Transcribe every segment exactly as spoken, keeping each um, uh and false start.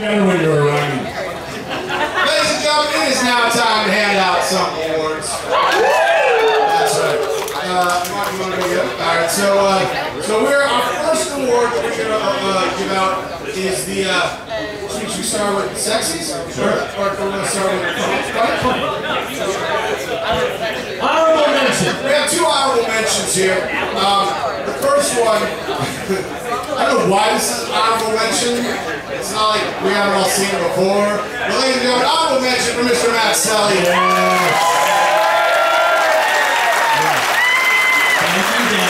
When you're around. Ladies and gentlemen, it is now time to hand out some awards. That's right. Uh, Mark, you want to go get it? All right. So, uh, so we're our first award we're gonna uh, give out is the. Uh, should we start with sexies, or, or we're gonna start with honorable mention? We have two honorable mentions here. Um, the first one. I don't know why this is an honorable mention. It's not like we haven't all seen it before. But ladies and gentlemen, honorable mention for Mister Matt Selly. Yeah. Yeah. Thank you, Dan.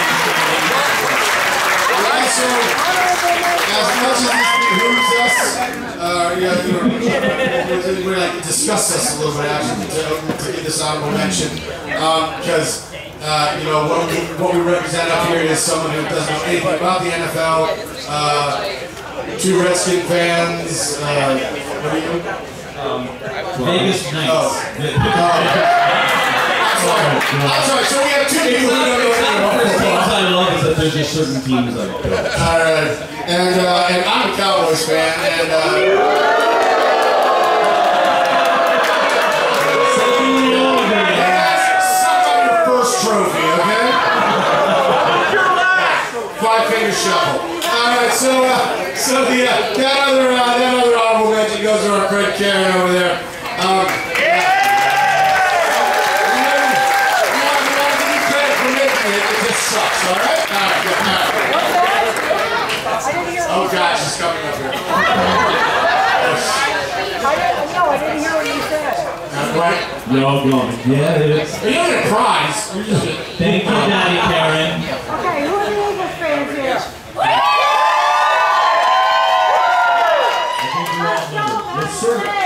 Right, so, as much as this behooves us, uh, yeah, we're, we're like discuss this a little bit actually to, to get this honorable mention. Because Uh, you know, what we, what we represent up here is someone who doesn't know anything about the N F L, uh, two Redskin fans, uh, what are you? Um, Vegas Knights. Oh. uh, I'm sorry, I'm sorry, so we have two people who don't know anything about the football. things I love is that there's just certain teams I go. Alright, and, uh, and I'm a Cowboys fan, and, uh, trophy, okay? Five finger shuffle. Alright, so uh, so the uh, that other uh, that other honorable mention goes to our friend Karen over there. Um, yeah. We want to give you credit for making it. It just sucks, alright? Alright, good. Alright. Oh gosh, she's coming up here. I didn't, no, I didn't hear what you said. Right? No, no. Yeah, it is. Are you going to prize? Thank you, Daddy Karen. Okay, who are the Eagles fans here? Yes, sir.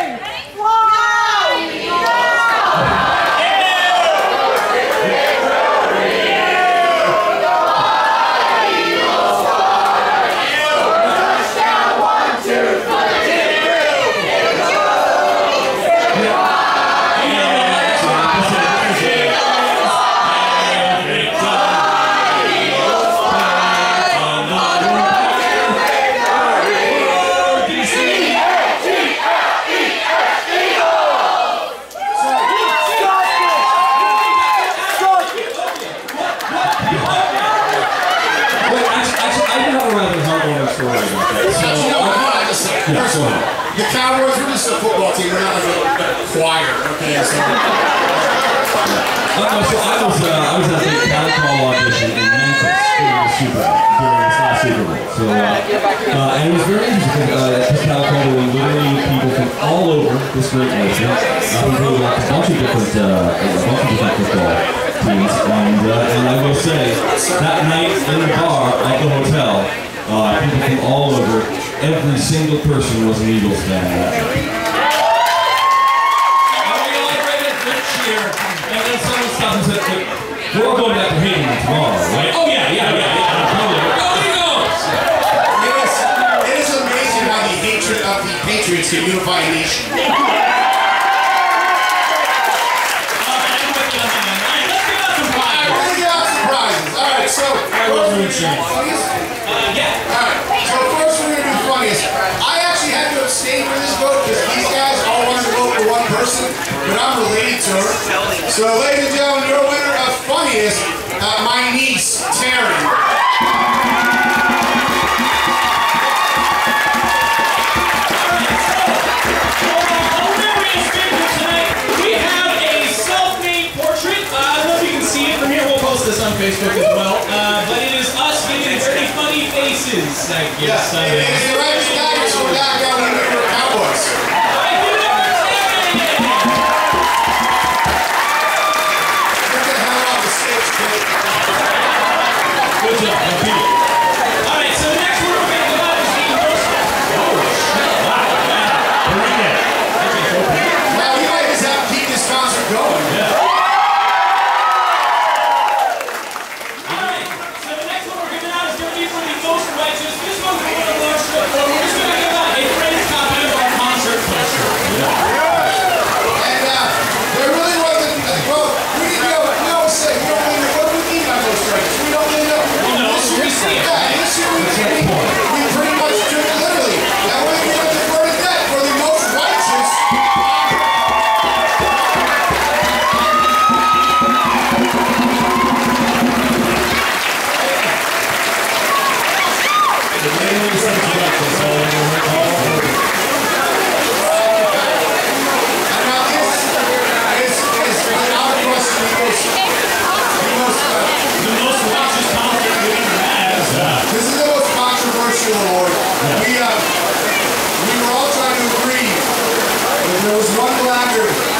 The Cowboys were just a football team, we're not like a, a choir, okay? So. Uh, so I was, uh, I was at the town call audition in Memphis during the Super Bowl, during this last Super Bowl. So, uh, uh, and it was very interesting because uh, at the town call there were literally people from all over this great nation, uh, who really liked a bunch of different, uh, a bunch of different football teams. And, uh, and I will say, that night in the bar at the hotel, uh, people from all over, every single person was an Eagles fan that night. And then someone stopped and said, we're all going back to Haiti tomorrow, right? Oh yeah, yeah, yeah, yeah. Oh, Eagles! It is, it is amazing how the hatred of the Patriots can unify a nation. Alright, so first we're gonna do funniest. Uh, yeah. Alright, so first we're gonna do funniest. I actually had to abstain from this vote because these guys all wanted to vote for one person, but I'm related to her. So ladies and gentlemen, your winner of funniest, uh, my niece, Terry. This on Facebook as well, uh, but it is us making very funny faces, I guess. Yeah, it is the right guy, so back out when we were Cowboys. Get the hell off the stage, kid. Good job, thank you. Alright, so the next one we're going to go out is the most... Oh, shit. Wow. Bring it. Now, you might just have to keep this concert going. Yeah. This one's one of those, we're just going to give out a friend's copy of our concert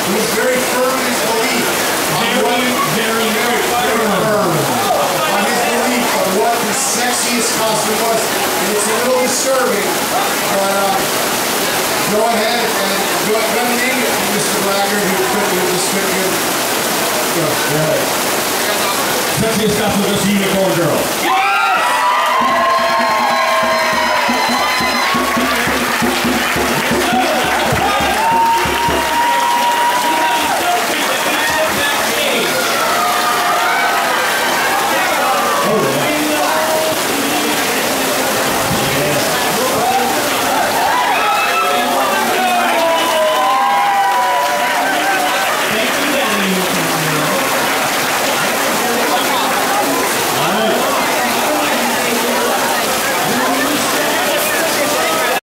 He's very firm in his belief. Very, very, very Very firm on his belief of what the sexiest costume was. And it's a little disturbing, but uh, go ahead and go ahead and name it, Mister Blackard, who couldn't have just couldn't give. Go ahead. Sexiest costume was a unicorn girl.